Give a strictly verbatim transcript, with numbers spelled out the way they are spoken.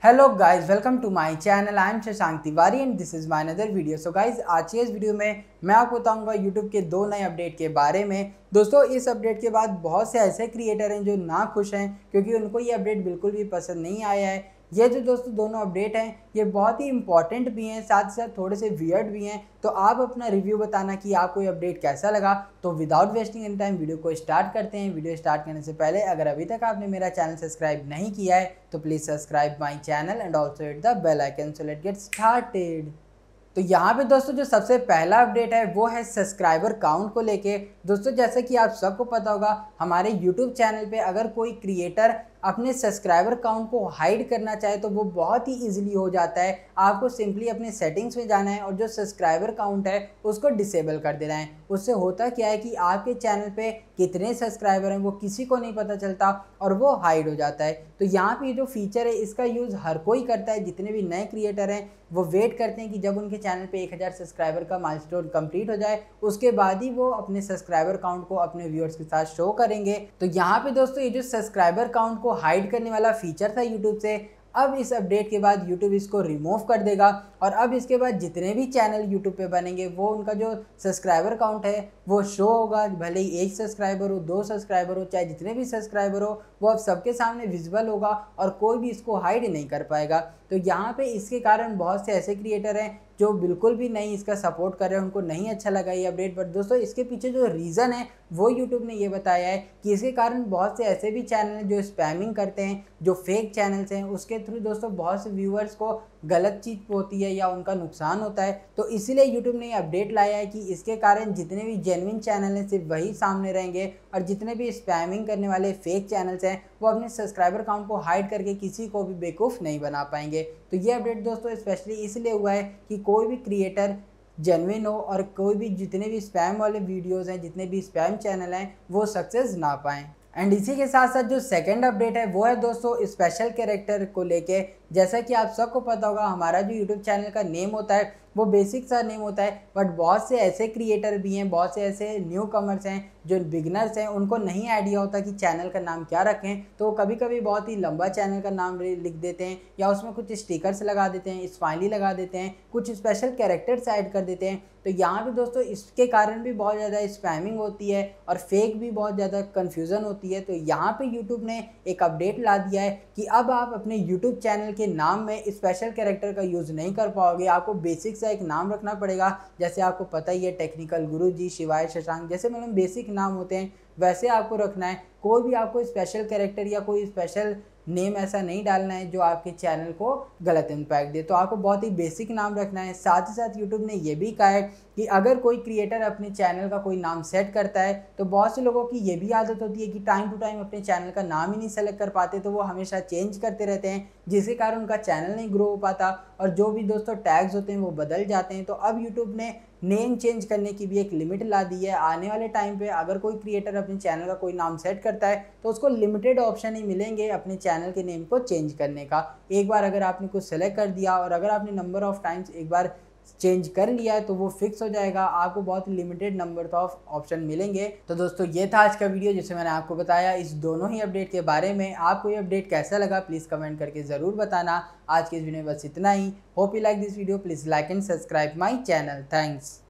Hello guys, welcome to my channel. I am Shashank Tiwari and this is my another video. So guys, आज के इस video में मैं आपको बताऊंगा यूट्यूब के दो नए अपडेट के बारे में। दोस्तों, इस अपडेट के बाद बहुत से ऐसे क्रिएटर हैं जो ना खुश हैं क्योंकि उनको ये अपडेट बिल्कुल भी पसंद नहीं आया है। ये जो दोस्तों दोनों अपडेट हैं ये बहुत ही इंपॉर्टेंट भी हैं, साथ ही साथ थोड़े से वियर्ड भी हैं। तो आप अपना रिव्यू बताना कि आपको ये अपडेट कैसा लगा। तो without wasting any time video को स्टार्ट करते हैं। वीडियो स्टार्ट करने से पहले अगर अभी तक आपने मेरा चैनल सब्सक्राइब नहीं किया है तो please subscribe my channel and also hit the bell icon. So let's get started. तो यहाँ पे दोस्तों जो सबसे पहला अपडेट है वो है सब्सक्राइबर काउंट को लेके। दोस्तों, जैसे कि आप सबको पता होगा, हमारे यूट्यूब चैनल पे अगर कोई क्रिएटर अपने सब्सक्राइबर काउंट को हाइड करना चाहे तो वो बहुत ही इजीली हो जाता है। आपको सिंपली अपने सेटिंग्स में जाना है और जो सब्सक्राइबर काउंट है उसको डिसेबल कर देना है। उससे होता क्या है कि आपके चैनल पे कितने सब्सक्राइबर हैं वो किसी को नहीं पता चलता और वो हाइड हो जाता है। तो यहाँ पे जो फीचर है इसका यूज़ हर कोई करता है। जितने भी नए क्रिएटर हैं वो वेट करते हैं कि जब उनके चैनल पे एक हज़ार सब्सक्राइबर का माइलस्टोन कंप्लीट हो जाए उसके बाद ही वो अपने सब्सक्राइबर काउंट को अपने व्यूअर्स के साथ शो करेंगे। तो यहाँ पे दोस्तों ये जो सब्सक्राइबर काउंट को हाइड करने वाला फीचर था यूट्यूब से, अब इस अपडेट के बाद यूट्यूब इसको रिमूव कर देगा और अब इसके बाद जितने भी चैनल यूट्यूब पे बनेंगे वो उनका जो सब्सक्राइबर काउंट है वो शो होगा। भले ही एक सब्सक्राइबर हो, दो सब्सक्राइबर हो, चाहे जितने भी सब्सक्राइबर हो, वो अब सबके सामने विजिबल होगा और कोई भी इसको हाइड नहीं कर पाएगा। तो यहाँ पे इसके कारण बहुत से ऐसे क्रिएटर हैं जो बिल्कुल भी नहीं इसका सपोर्ट कर रहे हैं, उनको नहीं अच्छा लगा ये अपडेट। बट दोस्तों, इसके पीछे जो रीज़न है वो यूट्यूब ने ये बताया है कि इसके कारण बहुत से ऐसे भी चैनल हैं जो स्पैमिंग करते हैं, जो फेक चैनल्स हैं, उसके थ्रू दोस्तों बहुत से व्यूअर्स को गलत चीज़ होती है या उनका नुकसान होता है। तो इसीलिए यूट्यूब ने ये अपडेट लाया है कि इसके कारण जितने भी जेन्युइन चैनल हैं सिर्फ वही सामने रहेंगे और जितने भी स्पैमिंग करने वाले फेक चैनल्स हैं वो अपने सब्सक्राइबर काउंट को हाइड करके किसी को भी बेवकूफ़ नहीं बना पाएंगे। तो ये अपडेट दोस्तों स्पेशली इसलिए हुआ है कि कोई भी क्रिएटर जेन्युइन हो और कोई भी जितने भी स्पैम वाले वीडियोस हैं, जितने भी स्पैम चैनल हैं वो सक्सेस ना पाएँ। एंड इसी के साथ साथ जो सेकंड अपडेट है वो है दोस्तों स्पेशल कैरेक्टर को लेके। जैसा कि आप सबको पता होगा, हमारा जो यूट्यूब चैनल का नेम होता है वो बेसिक सा नेम होता है, बट बहुत से ऐसे क्रिएटर भी हैं, बहुत से ऐसे न्यू कमर्स हैं जो बिगनर्स हैं, उनको नहीं आइडिया होता कि चैनल का नाम क्या रखें। तो कभी कभी बहुत ही लंबा चैनल का नाम लिख देते हैं या उसमें कुछ स्टिकर्स लगा देते हैं, स्माइली लगा देते हैं, कुछ स्पेशल कैरेक्टर्स ऐड कर देते हैं। तो यहाँ पे दोस्तों इसके कारण भी बहुत ज़्यादा स्पैमिंग होती है और फेक भी बहुत ज़्यादा कन्फ्यूज़न होती है। तो यहाँ पे यूट्यूब ने एक अपडेट ला दिया है कि अब आप अपने यूट्यूब चैनल के नाम में स्पेशल कैरेक्टर का यूज़ नहीं कर पाओगे। आपको बेसिक सा एक नाम रखना पड़ेगा। जैसे आपको पता ही है, टेक्निकल गुरुजी, शिवाय, शशांक, जैसे मतलब बेसिक नाम होते हैं वैसे आपको रखना है। कोई भी आपको स्पेशल कैरेक्टर या कोई स्पेशल नेम ऐसा नहीं डालना है जो आपके चैनल को गलत इम्पैक्ट दे। तो आपको बहुत ही बेसिक नाम रखना है। साथ ही साथ यूट्यूब ने ये भी कहा है कि अगर कोई क्रिएटर अपने चैनल का कोई नाम सेट करता है तो बहुत से लोगों की ये भी आदत होती है कि टाइम टू टाइम अपने चैनल का नाम ही नहीं सेलेक्ट कर पाते, तो वो हमेशा चेंज करते रहते हैं जिसके कारण उनका चैनल नहीं ग्रो हो पाता और जो भी दोस्तों टैग्स होते हैं वो बदल जाते हैं। तो अब यूट्यूब ने नेम चेंज करने की भी एक लिमिट ला दी है। आने वाले टाइम पे अगर कोई क्रिएटर अपने चैनल का कोई नाम सेट करता है तो उसको लिमिटेड ऑप्शन ही मिलेंगे अपने चैनल के नेम को चेंज करने का। एक बार अगर आपने कुछ सेलेक्ट कर दिया और अगर आपने नंबर ऑफ टाइम्स एक बार चेंज कर लिया है तो वो फिक्स हो जाएगा। आपको बहुत लिमिटेड नंबर ऑफ ऑप्शन मिलेंगे। तो दोस्तों ये था आज का वीडियो जिसमें मैंने आपको बताया इस दोनों ही अपडेट के बारे में। आपको ये अपडेट कैसा लगा प्लीज़ कमेंट करके ज़रूर बताना। आज के इस वीडियो में बस इतना ही। Hope you like this video. Please like and subscribe my channel. Thanks.